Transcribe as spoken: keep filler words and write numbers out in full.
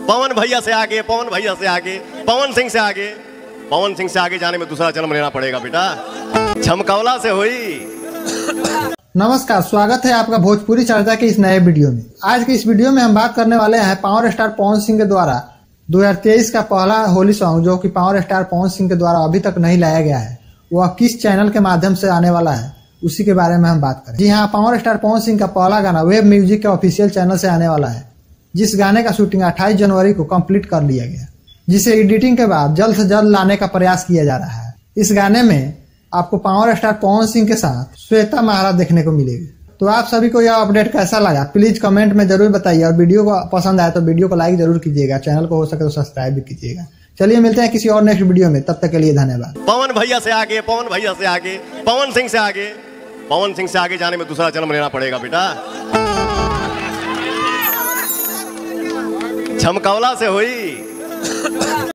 पवन भैया से आगे, पवन भैया से आगे, पवन सिंह से आगे, पवन सिंह से आगे जाने में दूसरा जन्म लेना पड़ेगा बेटा। छमकौला से हुई। नमस्कार, स्वागत है आपका भोजपुरी चर्चा के इस नए वीडियो में। आज के इस वीडियो में हम बात करने वाले हैं पावर स्टार पवन सिंह के द्वारा दो हज़ार तेईस का पहला होली सॉन्ग जो कि पावर स्टार पवन सिंह के द्वारा अभी तक नहीं लाया गया है, वह किस चैनल के माध्यम से आने वाला है उसी के बारे में हम बात करें। जी हाँ, पावर स्टार पवन सिंह का पहला गाना वेब म्यूजिक के ऑफिशियल चैनल से आने वाला है, जिस गाने का शूटिंग अट्ठाईस जनवरी को कंप्लीट कर लिया गया, जिसे एडिटिंग के बाद जल्द से जल्द लाने का प्रयास किया जा रहा है। इस गाने में आपको पावर स्टार पवन सिंह के साथ श्वेता महाराज देखने को मिलेगी। तो आप सभी को यह अपडेट कैसा लगा प्लीज कमेंट में जरूर बताइए, और वीडियो को पसंद आए तो वीडियो को लाइक जरूर कीजिएगा, चैनल को हो सके तो सब्सक्राइब भी कीजिएगा। चलिए मिलते हैं किसी और नेक्स्ट वीडियो में, तब तक के लिए धन्यवाद। पवन भैया से आगे, पवन भैया से आगे, पवन सिंह से आगे, पवन सिंह से आगे जाने में दूसरा जन्म लेना पड़ेगा बेटा। छमकौला से हुई।